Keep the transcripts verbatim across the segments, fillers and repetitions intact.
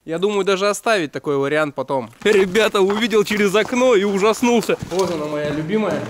Я думаю, даже оставить такой вариант потом. Ребята, увидел через окно и ужаснулся. Вот она, моя любимая.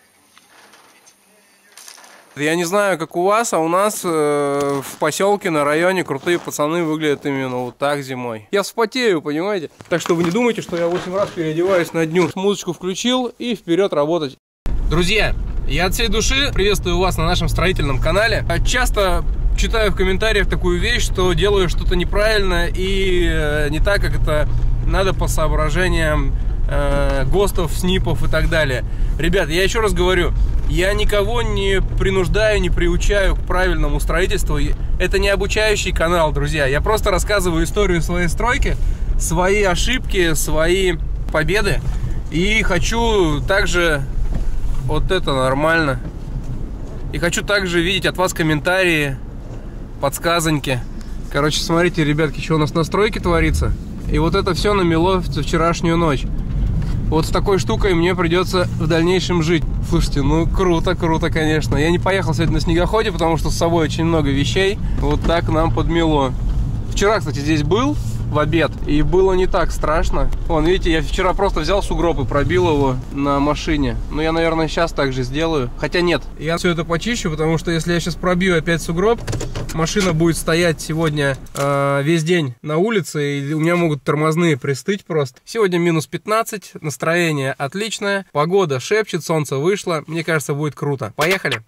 Я не знаю, как у вас, а у нас э, в поселке, на районе крутые пацаны выглядят именно вот так зимой. Я вспотею, понимаете? Так что вы не думайте, что я восемь раз переодеваюсь на дню. Музычку включил и вперед работать. Друзья, я от всей души приветствую вас на нашем строительном канале. Часто читаю в комментариях такую вещь, что делаю что-то неправильно и э, не так, как это надо по соображениям э, ГОСТов, СНИПов и так далее. Ребят, я еще раз говорю, я никого не принуждаю, не приучаю к правильному строительству. Это не обучающий канал, друзья. Я просто рассказываю историю своей стройки, свои ошибки, свои победы. И хочу также... Вот это нормально. И хочу также видеть от вас комментарии, подсказоньки. Короче, смотрите, ребятки, что у нас на стройке творится. И вот это все намело в вчерашнюю ночь. Вот с такой штукой мне придется в дальнейшем жить. Слушайте, ну круто, круто, конечно. Я не поехал сегодня на снегоходе, потому что с собой очень много вещей. Вот так нам подмело. Вчера, кстати, здесь был в обед, и было не так страшно. Вон, видите, я вчера просто взял сугроб и пробил его на машине. Но я, наверное, сейчас так же сделаю. Хотя нет, я все это почищу, потому что если я сейчас пробью опять сугроб, машина будет стоять сегодня э, весь день на улице, и у меня могут тормозные пристыть просто. Сегодня минус пятнадцать, настроение отличное, погода шепчет, солнце вышло. Мне кажется, будет круто. Поехали!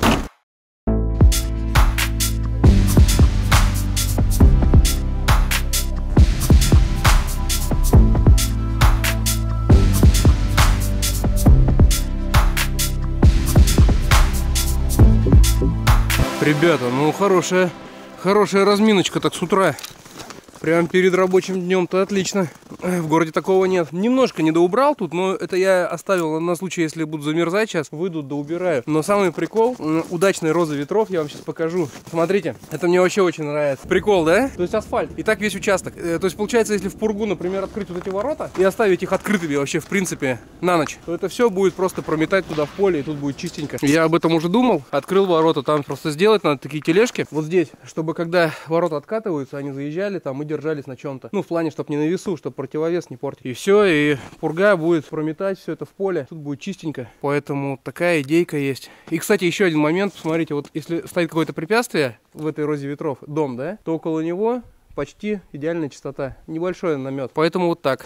Ребята, ну хорошая, хорошая разминочка так с утра. Прям перед рабочим днем-то отлично. В городе такого нет. Немножко недоубрал тут, но это я оставил на случай, если буду замерзать сейчас. Выйду, доубираю. Но самый прикол, удачной розы ветров, я вам сейчас покажу. Смотрите, это мне вообще очень нравится. Прикол, да? То есть асфальт. И так весь участок. То есть получается, если в пургу, например, открыть вот эти ворота и оставить их открытыми вообще, в принципе, на ночь, то это все будет просто прометать туда в поле, и тут будет чистенько. Я об этом уже думал. Открыл ворота, там просто сделать надо такие тележки. Вот здесь, чтобы когда ворота откатываются, они заезжали там и держались на чем-то. Ну, в плане, чтобы не на весу, чтобы противовес не портить. И все, и пурга будет прометать все это в поле. Тут будет чистенько. Поэтому такая идейка есть. И, кстати, еще один момент. Посмотрите, вот если стоит какое-то препятствие в этой розе ветров, дом, да, то около него почти идеальная чистота. Небольшой намет. Поэтому вот так.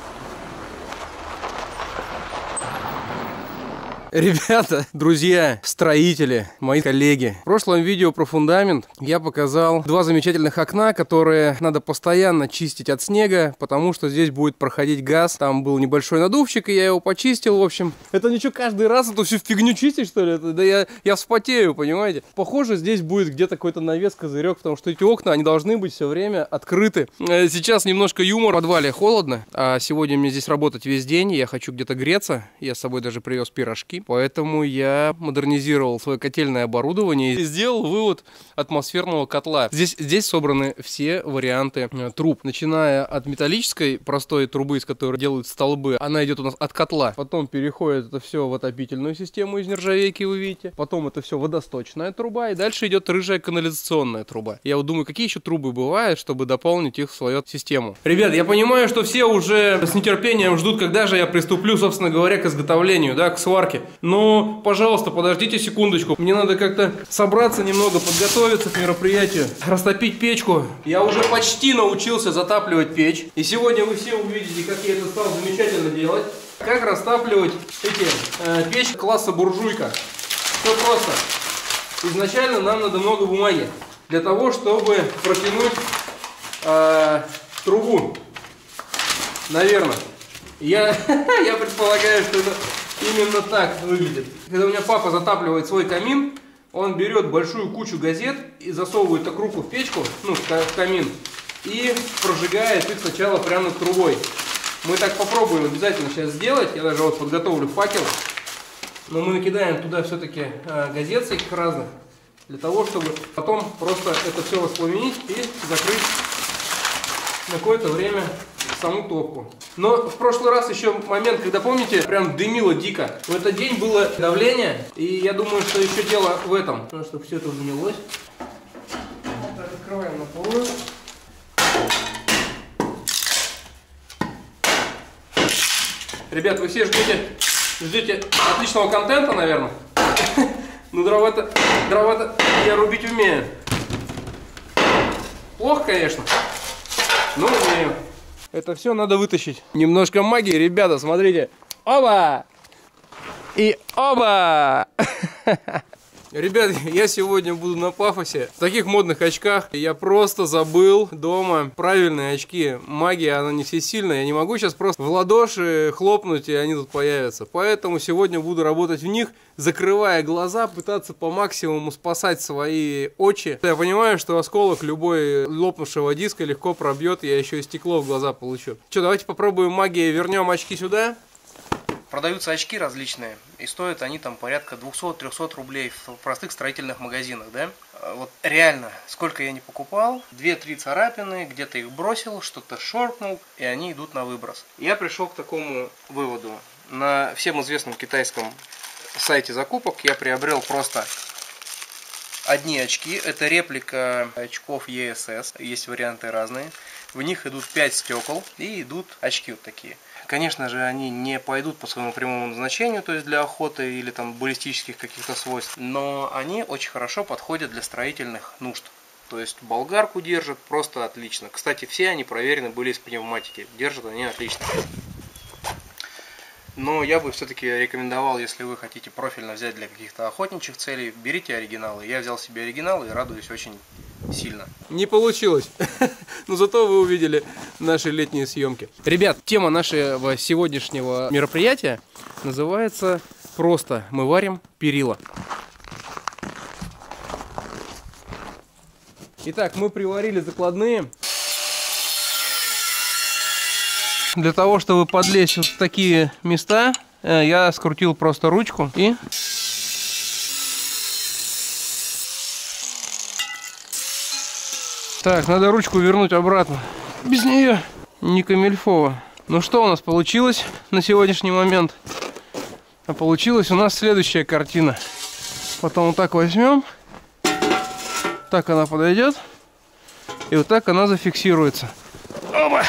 Ребята, друзья, строители, мои коллеги. В прошлом видео про фундамент я показал два замечательных окна, которые надо постоянно чистить от снега, потому что здесь будет проходить газ. Там был небольшой надувчик, и я его почистил, в общем. Это ничего, каждый раз эту всю фигню чистить, что ли? Это, да я, я вспотею, понимаете? Похоже, здесь будет где-то какой-то навес, козырек, потому что эти окна, они должны быть все время открыты. Сейчас немножко юмор. В подвале холодно, а сегодня мне здесь работать весь день, я хочу где-то греться. Я с собой даже привез пирожки. Поэтому я модернизировал свое котельное оборудование и сделал вывод атмосферного котла. Здесь, здесь собраны все варианты э, труб. Начиная от металлической простой трубы, из которой делают столбы. Она идет у нас от котла. Потом переходит это все в отопительную систему из нержавейки, вы видите. Потом это все водосточная труба. И дальше идет рыжая канализационная труба. Я вот думаю, какие еще трубы бывают, чтобы дополнить их в свою систему. Ребят, я понимаю, что все уже с нетерпением ждут, когда же я приступлю, собственно говоря, к изготовлению, да, к сварке. Но, пожалуйста, подождите секундочку. Мне надо как-то собраться немного, подготовиться к мероприятию, растопить печку. Я уже почти научился затапливать печь. И сегодня вы все увидите, как я это стал замечательно делать. Как растапливать эти э, печь класса буржуйка. Все просто. Изначально нам надо много бумаги для того, чтобы протянуть э, трубу. Наверное. Я, я предполагаю, что это именно так выглядит. Когда у меня папа затапливает свой камин, он берет большую кучу газет и засовывает так руку в печку, ну, в камин, и прожигает их сначала прямо над трубой. Мы так попробуем обязательно сейчас сделать. Я даже вот подготовлю факел. Но мы накидаем туда все-таки э, газет всяких разных, для того, чтобы потом просто это все воспламенить и закрыть на какое-то время саму топку. Но в прошлый раз еще момент, когда, помните, прям дымило дико. В этот день было давление, и я думаю, что еще дело в этом. Ну, чтобы все это занялось. Так, открываем на полную. Ребят, вы все ждете, ждете отличного контента, наверное. Ну, дрова-то, дрова-то я рубить умею. Плохо, конечно, но умею. Это все надо вытащить. Немножко магии, ребята, смотрите. Оба! И оба! Ребят, я сегодня буду на пафосе. В таких модных очках. Я просто забыл дома правильные очки. Магия, она не всесильная. Я не могу сейчас просто в ладоши хлопнуть, и они тут появятся. Поэтому сегодня буду работать в них, закрывая глаза, пытаться по максимуму спасать свои очи. Я понимаю, что осколок любой лопнувшего диска легко пробьет, я еще и стекло в глаза получу. Что, давайте попробуем магией, вернем очки сюда. Продаются очки различные, и стоят они там порядка двухсот-трёхсот рублей в простых строительных магазинах, да? Вот реально, сколько я не покупал, две-три царапины, где-то их бросил, что-то шоркнул, и они идут на выброс. Я пришел к такому выводу. На всем известном китайском сайте закупок я приобрел просто одни очки. Это реплика очков и эс эс, есть варианты разные. В них идут пять стекол и идут очки вот такие. Конечно же, они не пойдут по своему прямому назначению, то есть для охоты или там баллистических каких-то свойств, но они очень хорошо подходят для строительных нужд. То есть болгарку держат просто отлично. Кстати, все они проверены были из пневматики, держат они отлично. Но я бы все-таки рекомендовал, если вы хотите профильно взять для каких-то охотничьих целей, берите оригиналы. Я взял себе оригиналы и радуюсь очень сильно. Не получилось, но зато вы увидели наши летние съемки. Ребят, тема нашего сегодняшнего мероприятия называется просто «Мы варим перила». Итак, мы приварили закладные. Для того, чтобы подлезть вот в такие места, я скрутил просто ручку и... Так, надо ручку вернуть обратно. Без нее не камильфово. Ну что у нас получилось на сегодняшний момент? А получилась у нас следующая картина. Потом вот так возьмем. Так она подойдет. И вот так она зафиксируется. Оба!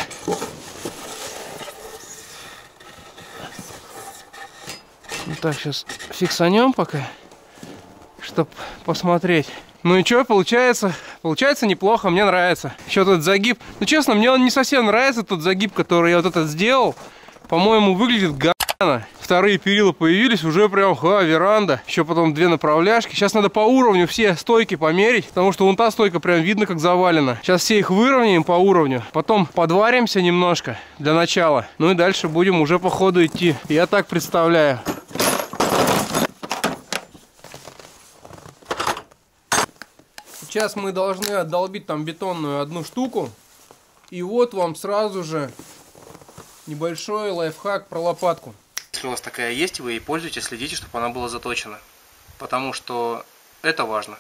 Вот так сейчас фиксанем пока, чтобы посмотреть. Ну и что, получается? Получается неплохо, мне нравится. Еще тут загиб. Ну честно, мне он не совсем нравится, тот загиб, который я вот этот сделал. По-моему, выглядит га***но. Вторые перила появились, уже прям, ха, веранда. Еще потом две направляшки. Сейчас надо по уровню все стойки померить, потому что вон та стойка прям видно, как завалена. Сейчас все их выровняем по уровню. Потом подваримся немножко для начала. Ну и дальше будем уже по ходу идти. Я так представляю. Сейчас мы должны отдолбить там бетонную одну штуку. И вот вам сразу же небольшой лайфхак про лопатку. Если у вас такая есть, вы ей пользуетесь, следите, чтобы она была заточена. Потому что это важно.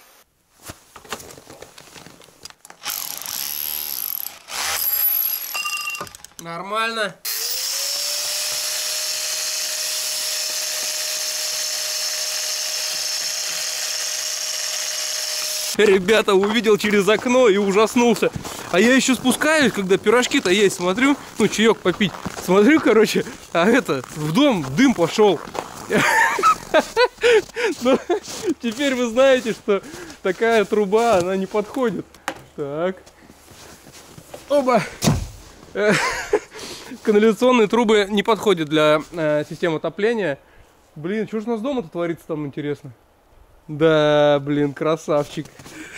Нормально. Ребята, увидел через окно и ужаснулся. А я еще спускаюсь, когда пирожки-то есть, смотрю, ну, чаек попить. Смотрю, короче, а это, в дом дым пошел. Но теперь вы знаете, что такая труба, она не подходит. Так. Оба. Канализационные трубы не подходят для э, системы отопления. Блин, что же у нас дома-то творится там, интересно? Да, блин, красавчик.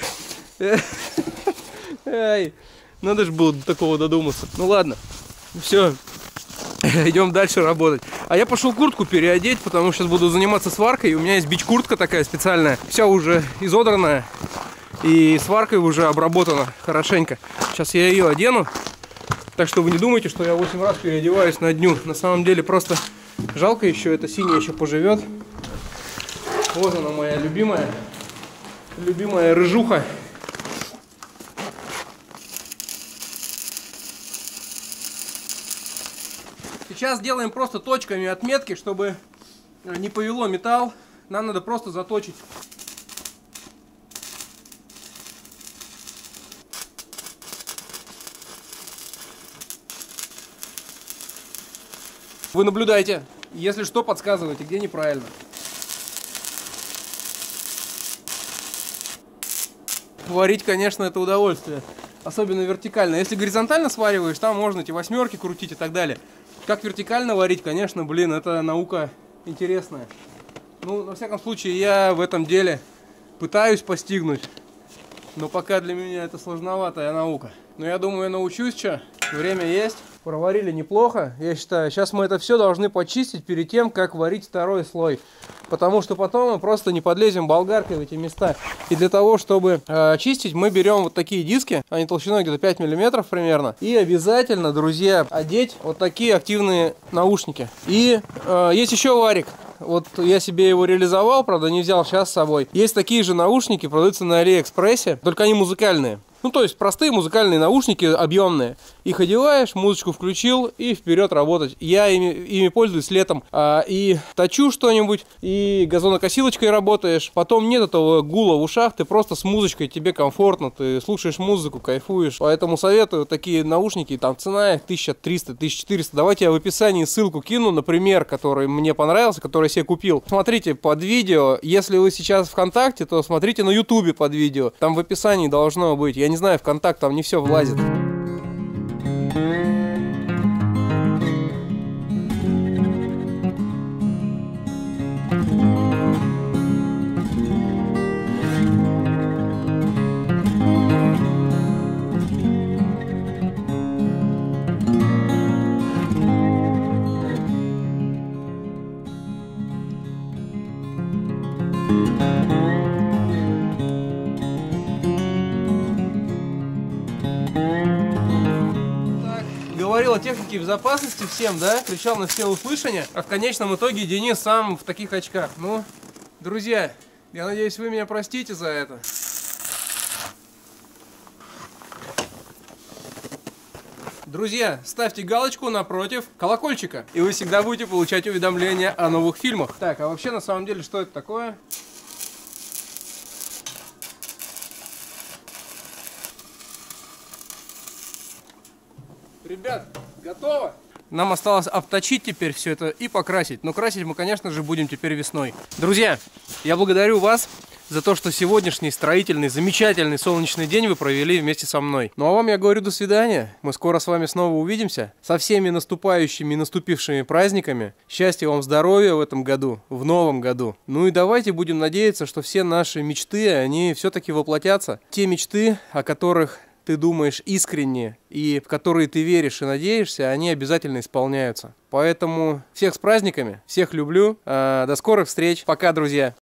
Эй, надо же было до такого додуматься. Ну ладно, все, идем дальше работать. А я пошел куртку переодеть, потому что сейчас буду заниматься сваркой. У меня есть бич-куртка такая специальная, вся уже изодранная. И сваркой уже обработана хорошенько. Сейчас я ее одену. Так что вы не думайте, что я восемь раз переодеваюсь на дню. На самом деле просто жалко еще, эта синяя еще поживет. Вот она, моя любимая, любимая рыжуха. Сейчас делаем просто точками отметки, чтобы не повело металл. Нам надо просто заточить. Вы наблюдайте. Если что, подсказывайте, где неправильно. Варить, конечно, это удовольствие. Особенно вертикально. Если горизонтально свариваешь, там можно эти восьмерки крутить и так далее. Как вертикально варить, конечно, блин, это наука интересная. Ну, на всяком случае, я в этом деле пытаюсь постигнуть. Но пока для меня это сложноватая наука. Но я думаю, я научусь, что время есть. Проварили неплохо, я считаю. Сейчас мы это все должны почистить перед тем, как варить второй слой. Потому что потом мы просто не подлезем болгаркой в эти места. И для того, чтобы э, очистить, мы берем вот такие диски. Они толщиной где-то пять миллиметров примерно. И обязательно, друзья, одеть вот такие активные наушники. И э, есть еще варик. Вот я себе его реализовал, правда, не взял сейчас с собой. Есть такие же наушники, продаются на Алиэкспрессе, только они музыкальные. Ну, то есть простые музыкальные наушники, объемные. Их одеваешь, музычку включил и вперед работать. Я ими, ими пользуюсь летом. А, и точу что-нибудь, и газонокосилочкой работаешь. Потом нет этого гула в ушах, ты просто с музычкой, тебе комфортно. Ты слушаешь музыку, кайфуешь. Поэтому советую такие наушники. Там цена их тысяча триста — тысяча четыреста. Давайте я в описании ссылку кину, например, который мне понравился, который я себе купил. Смотрите под видео. Если вы сейчас ВКонтакте, то смотрите на Ютубе под видео. Там в описании должно быть. Я не знаю, ВКонтакт, там не все влазит. Говорил о технике безопасности всем, да, кричал на все услышания, а в конечном итоге Денис сам в таких очках. Ну, друзья, я надеюсь, вы меня простите за это. Друзья, ставьте галочку напротив колокольчика, и вы всегда будете получать уведомления о новых фильмах. Так, а вообще на самом деле, что это такое? Ребят, готово? Нам осталось обточить теперь все это и покрасить. Но красить мы, конечно же, будем теперь весной. Друзья, я благодарю вас за то, что сегодняшний строительный, замечательный солнечный день вы провели вместе со мной. Ну а вам я говорю до свидания. Мы скоро с вами снова увидимся. Со всеми наступающими и наступившими праздниками. Счастья вам, здоровья в этом году, в новом году. Ну и давайте будем надеяться, что все наши мечты, они все-таки воплотятся. Те мечты, о которых ты думаешь искренне и в которые ты веришь и надеешься, они обязательно исполняются. Поэтому всех с праздниками, всех люблю. До скорых встреч. Пока, друзья.